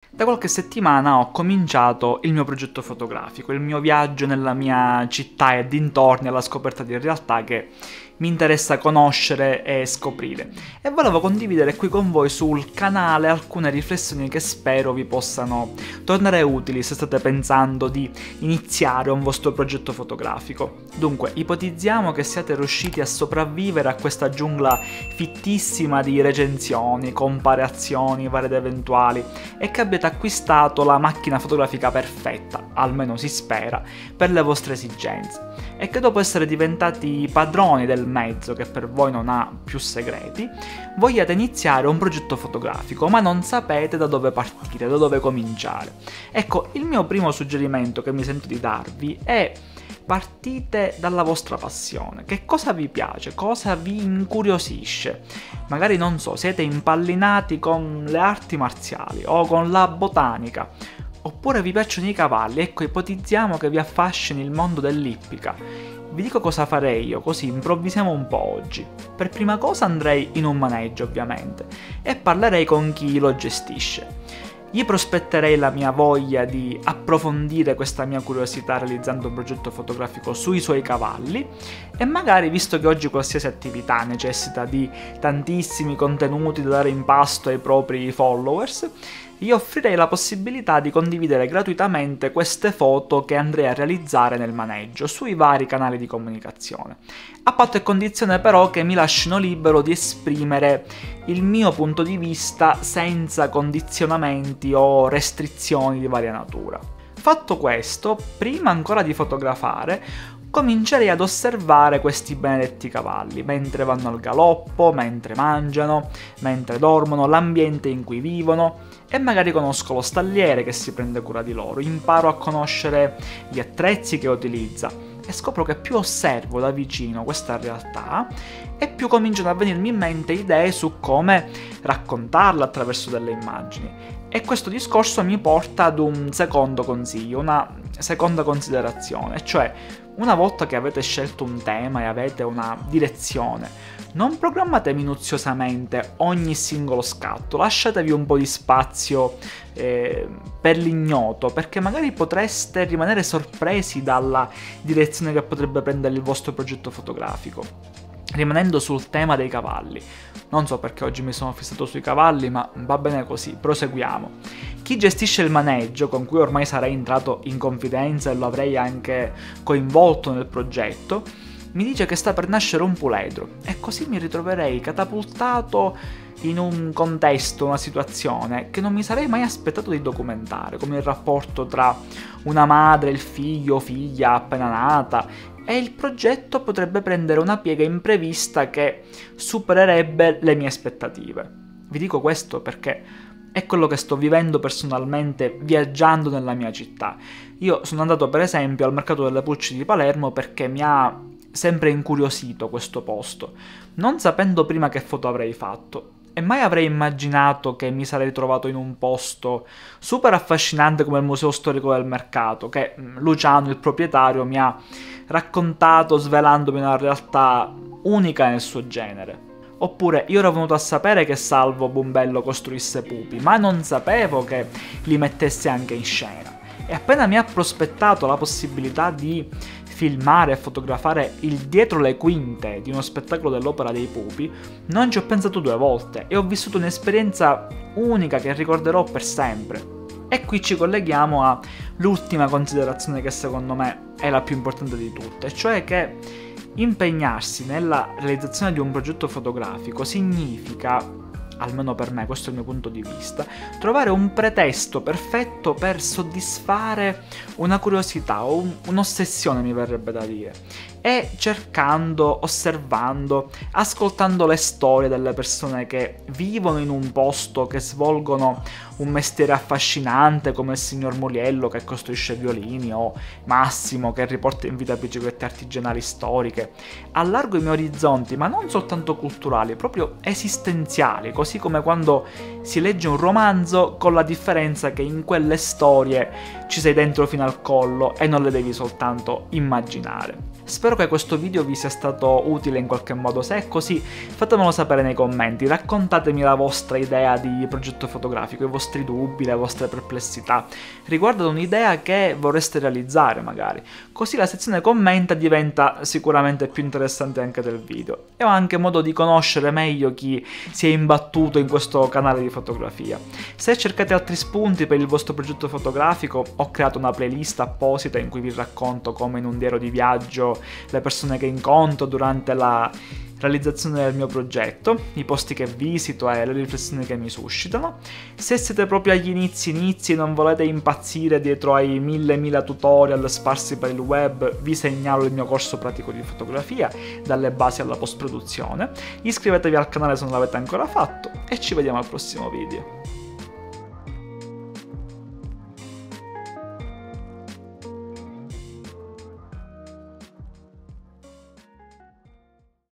Da qualche settimana ho cominciato il mio progetto fotografico, il mio viaggio nella mia città e dintorni alla scoperta di realtà che mi interessa conoscere e scoprire. E volevo condividere qui con voi sul canale alcune riflessioni che spero vi possano tornare utili se state pensando di iniziare un vostro progetto fotografico. Dunque, ipotizziamo che siate riusciti a sopravvivere a questa giungla fittissima di recensioni, comparazioni varie ed eventuali e che abbiate acquistato la macchina fotografica perfetta, almeno si spera, per le vostre esigenze e che dopo essere diventati padroni del mezzo che per voi non ha più segreti, vogliate iniziare un progetto fotografico ma non sapete da dove partire, da dove cominciare. Ecco, il mio primo suggerimento che mi sento di darvi è: partite dalla vostra passione. Che cosa vi piace? Cosa vi incuriosisce? Magari, non so, siete impallinati con le arti marziali o con la botanica, oppure vi piacciono i cavalli. Ecco, ipotizziamo che vi affascini il mondo dell'ippica. Vi dico cosa farei io, così improvvisiamo un po' oggi. Per prima cosa andrei in un maneggio, ovviamente, e parlerei con chi lo gestisce. Gli prospetterei la mia voglia di approfondire questa mia curiosità realizzando un progetto fotografico sui suoi cavalli e magari, visto che oggi qualsiasi attività necessita di tantissimi contenuti da dare in pasto ai propri followers, gli offrirei la possibilità di condividere gratuitamente queste foto che andrei a realizzare nel maneggio sui vari canali di comunicazione, a patto e condizione però che mi lasciino libero di esprimere il mio punto di vista senza condizionamenti o restrizioni di varia natura. Fatto questo, prima ancora di fotografare, comincerei ad osservare questi benedetti cavalli, mentre vanno al galoppo, mentre mangiano, mentre dormono, l'ambiente in cui vivono, e magari conosco lo stalliere che si prende cura di loro, imparo a conoscere gli attrezzi che utilizza e scopro che più osservo da vicino questa realtà e più cominciano a venirmi in mente idee su come raccontarla attraverso delle immagini. E questo discorso mi porta ad un secondo consiglio, una seconda considerazione, cioè una volta che avete scelto un tema e avete una direzione, non programmate minuziosamente ogni singolo scatto, lasciatevi un po' di spazio per l'ignoto, perché magari potreste rimanere sorpresi dalla direzione che potrebbe prendere il vostro progetto fotografico. Rimanendo sul tema dei cavalli, non so perché oggi mi sono fissato sui cavalli, ma va bene così, proseguiamo. Chi gestisce il maneggio, con cui ormai sarei entrato in confidenza e lo avrei anche coinvolto nel progetto, mi dice che sta per nascere un puledro e così mi ritroverei catapultato in un contesto, una situazione che non mi sarei mai aspettato di documentare, come il rapporto tra una madre e il figlio o figlia appena nata, e il progetto potrebbe prendere una piega imprevista che supererebbe le mie aspettative. Vi dico questo perché è quello che sto vivendo personalmente viaggiando nella mia città. Io sono andato per esempio al mercato delle pulci di Palermo perché mi ha sempre incuriosito questo posto, non sapendo prima che foto avrei fatto. E mai avrei immaginato che mi sarei trovato in un posto super affascinante come il Museo Storico del Mercato, che Luciano, il proprietario, mi ha raccontato svelandomi una realtà unica nel suo genere. Oppure io ero venuto a sapere che Salvo Bumbello costruisse pupi, ma non sapevo che li mettesse anche in scena. E appena mi ha prospettato la possibilità di filmare e fotografare il dietro le quinte di uno spettacolo dell'Opera dei Pupi, non ci ho pensato due volte e ho vissuto un'esperienza unica che ricorderò per sempre. E qui ci colleghiamo all'ultima considerazione che secondo me è la più importante di tutte, cioè che impegnarsi nella realizzazione di un progetto fotografico significa, almeno per me, questo è il mio punto di vista, trovare un pretesto perfetto per soddisfare una curiosità o un'ossessione, mi verrebbe da dire, e cercando, osservando, ascoltando le storie delle persone che vivono in un posto, che svolgono un mestiere affascinante come il signor Moliello che costruisce violini o Massimo che riporta in vita biciclette artigianali storiche. Allargo i miei orizzonti, ma non soltanto culturali, proprio esistenziali, così come quando si legge un romanzo, con la differenza che in quelle storie ci sei dentro fino al collo e non le devi soltanto immaginare. Spero che questo video vi sia stato utile in qualche modo, se è così fatemelo sapere nei commenti, raccontatemi la vostra idea di progetto fotografico, i vostri dubbi, le vostre perplessità riguardo ad un'idea che vorreste realizzare magari, così la sezione commenta diventa sicuramente più interessante anche del video e ho anche modo di conoscere meglio chi si è imbattuto in questo canale di fotografia. Se cercate altri spunti per il vostro progetto fotografico, ho creato una playlist apposita in cui vi racconto come in un diario di viaggio le persone che incontro durante la realizzazione del mio progetto, i posti che visito e le riflessioni che mi suscitano. Se siete proprio agli inizi e non volete impazzire dietro ai mille tutorial sparsi per il web, vi segnalo il mio corso pratico di fotografia, dalle basi alla post-produzione. Iscrivetevi al canale se non l'avete ancora fatto e ci vediamo al prossimo video.